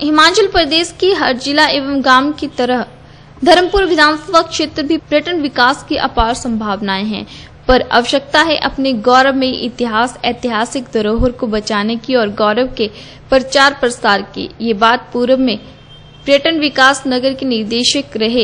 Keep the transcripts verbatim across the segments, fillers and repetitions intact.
हिमाचल प्रदेश की हर जिला एवं गांव की तरह धर्मपुर विधानसभा क्षेत्र भी पर्यटन विकास की अपार संभावनाएं हैं, पर आवश्यकता है अपने गौरवमयी इतिहास ऐतिहासिक धरोहर को बचाने की और गौरव के प्रचार प्रसार की। ये बात पूर्व में पर्यटन विकास नगर के निदेशक रहे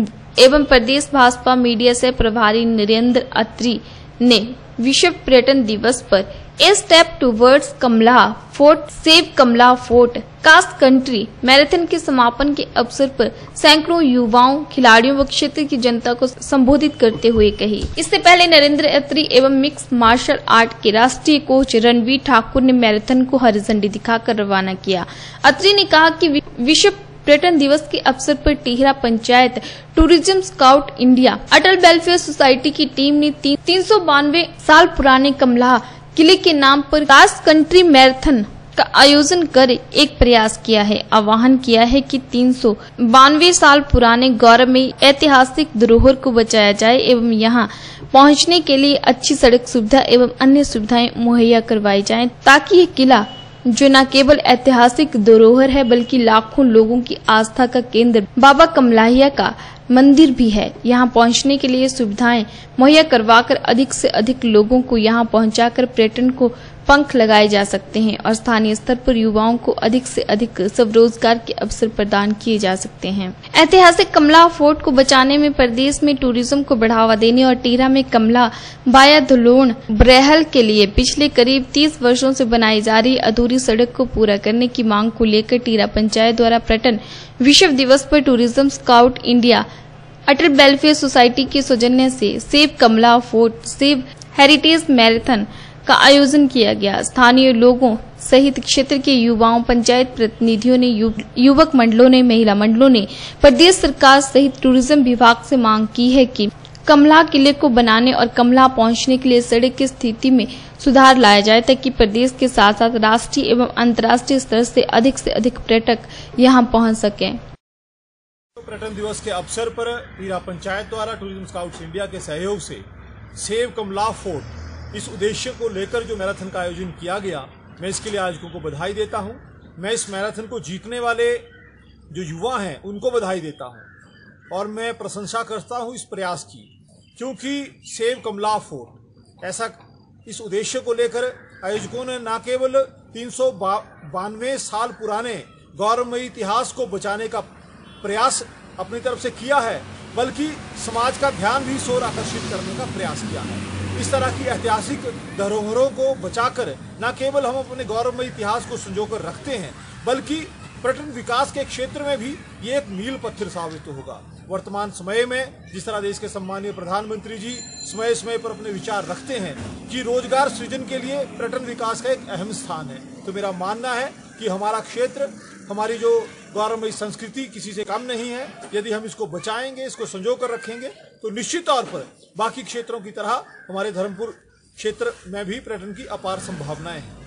एवं प्रदेश भाजपा मीडिया से प्रभारी नरेंद्र अत्री ने विश्व पर्यटन दिवस पर a step towards Kamla fort save Kamla fort कास्ट कंट्री मैराथन के समापन के अवसर पर सैकड़ों युवाओं, खिलाड़ियों व क्षेत्र की जनता को संबोधित करते हुए कही। इससे पहले नरेंद्र अत्री एवं मिक्स मार्शल आर्ट के राष्ट्रीय कोच रणवीर ठाकुर ने मैराथन को हरी झंडी दिखाकर रवाना किया। अत्री ने कहा कि विश्व पर्यटन दिवस के अवसर पर Tihra panchayat, tourism scout India, Atal welfare society की टीम ने ती, तीन सौ बानवे साल पुराने कमला किले के नाम पर कास्ट कंट्री मैराथन का आयोजन कर एक प्रयास किया है। आह्वान किया है कि तीन सौ बानवे साल पुराने गौरवमयी ऐतिहासिक धरोहर को बचाया जाए एवं यहां पहुंचने के लिए अच्छी सड़क सुविधा एवं अन्य सुविधाएं मुहैया करवाई जाएं, ताकि ये किला जो न केवल ऐतिहासिक धरोहर है बल्कि लाखों लोगों की आस्था का केंद्र बाबा कमलाहिया का मंदिर भी है, यहां पहुंचने के लिए सुविधाएं मुहैया करवाकर अधिक से अधिक लोगों को यहां पहुंचाकर पर्यटन को पंख लगाए जा सकते हैं और स्थानीय स्तर पर युवाओं को अधिक से अधिक स्वरोजगार के अवसर प्रदान किए जा सकते हैं। ऐतिहासिक कमला फोर्ट को बचाने में प्रदेश में टूरिज्म को बढ़ावा देने और टिहरा में कमला बाया धलोन ब्रेहल के लिए पिछले करीब तीस वर्षों से बनाई जा रही अधूरी सड़क को पूरा करने की मांग को लेकर टिहरा पंचायत द्वारा पर्यटन विश्व दिवस पर tourism scout India, Atal welfare society के सौजन्य से save Kamla fort save heritage marathon का आयोजन किया गया। स्थानीय लोगों सहित क्षेत्र के युवाओं, पंचायत प्रतिनिधियों ने, यु, युवक मंडलों ने, महिला मंडलों ने प्रदेश सरकार सहित टूरिज्म विभाग से मांग की है कि कमला किले को बनाने और कमला पहुंचने के लिए सड़क की स्थिति में सुधार लाया जाए, ताकि प्रदेश के साथ साथ राष्ट्रीय एवं अंतर्राष्ट्रीय स्तर से अधिक से अधिक पर्यटक यहां पहुंच सके। पर्यटन दिवस के अवसर पर टिहरा पंचायत द्वारा टूरिज्म स्काउट्स इंडिया के सहयोग से सेव कमला फोर्ट इस उद्देश्य को लेकर जो मैराथन का आयोजन किया गया, मैं इसके लिए आयोजकों को बधाई देता हूं। मैं इस मैराथन को जीतने वाले जो युवा हैं उनको बधाई देता हूं और मैं प्रशंसा करता हूं इस प्रयास की, क्योंकि सेव कमला फोर्ट ऐसा इस उद्देश्य को लेकर आयोजकों ने न केवल तीन सौ बानवे साल पुराने गौरवमयी इतिहास को बचाने का प्रयास अपनी तरफ से किया है, बल्कि समाज का ध्यान भी इस ओर आकर्षित करने का प्रयास किया है। इस तरह की ऐतिहासिक धरोहरों को बचाकर न केवल हम अपने गौरवमय इतिहास को संजोकर रखते हैं, बल्कि पर्यटन विकास के क्षेत्र में भी ये एक मील पत्थर साबित होगा। वर्तमान समय में जिस तरह देश के सम्मानीय प्रधानमंत्री जी समय समय पर अपने विचार रखते हैं कि रोजगार सृजन के लिए पर्यटन विकास का एक अहम स्थान है, तो मेरा मानना है कि हमारा क्षेत्र, हमारी जो गौरवमयी संस्कृति किसी से कम नहीं है। यदि हम इसको बचाएंगे, इसको संजो कर रखेंगे, तो निश्चित तौर पर बाकी क्षेत्रों की तरह हमारे धर्मपुर क्षेत्र में भी पर्यटन की अपार संभावनाएं हैं।